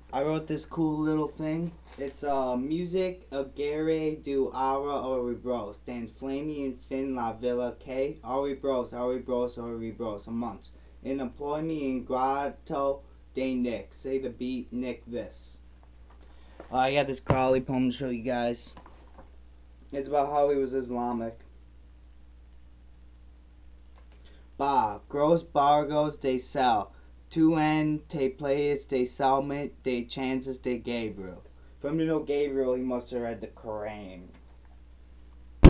I wrote this cool little thing. It's music agere do ara oribros. Dan flami in fin la villa que oribros a months. In employ me in grado de Nick. Say the beat Nick this. I got this Crowley poem to show you guys. It's about how he was Islamic. Ba, gross bargos de sell. Tu en te playas de salment de chances de Gabriel. For him to know Gabriel, he must have read the Quran.